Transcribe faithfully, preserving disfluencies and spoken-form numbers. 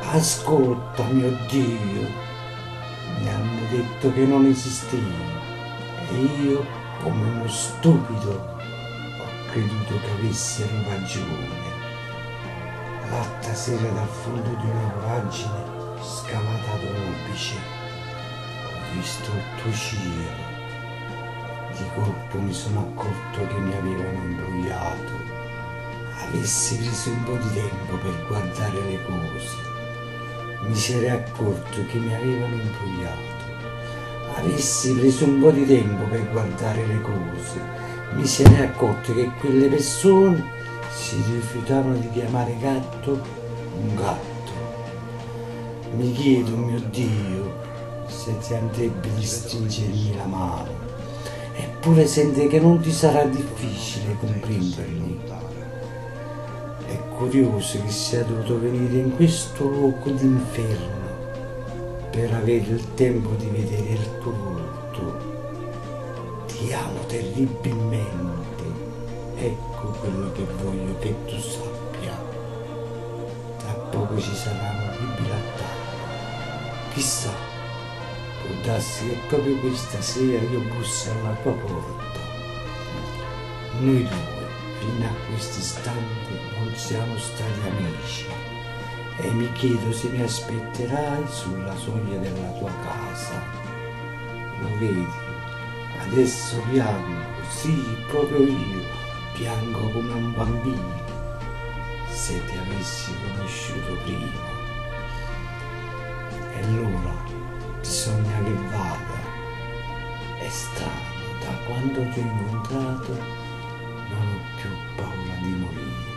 Ascolta, mio Dio, mi hanno detto che non esistevi e io, come uno stupido, ho creduto che avessero ragione. L'altra sera dal fondo di una voragine scavata ad orbice ho visto il tuo cielo. Di colpo mi sono accorto che mi avevano imbrogliato. Avessi preso un po' di tempo per guardare le cose, mi sarei accorto che mi avevano imbrogliato. Avessi preso un po' di tempo per guardare le cose, mi sarei accorto che quelle persone si rifiutavano di chiamare gatto un gatto. Mi chiedo, mio Dio, se ti andrebbe di stringermi la mano, eppure sente che non ti sarà difficile comprendermi. È curioso che sia dovuto venire in questo luogo d'inferno per avere il tempo di vedere il tuo volto. Ti amo terribilmente, ecco quello che voglio che tu sappia. Tra poco ci sarà un orribile attacco. Chissà, può darsi che proprio questa sera io bussi alla tua porta. Noi due, fino a questo istante, non siamo stati amici e mi chiedo se mi aspetterai sulla soglia della tua casa. Lo vedi? Adesso piango, sì, proprio io, piango come un bambino. Se ti avessi conosciuto prima. E allora bisogna che vada. È strano, da quando ti ho incontrato non ho più paura di morire.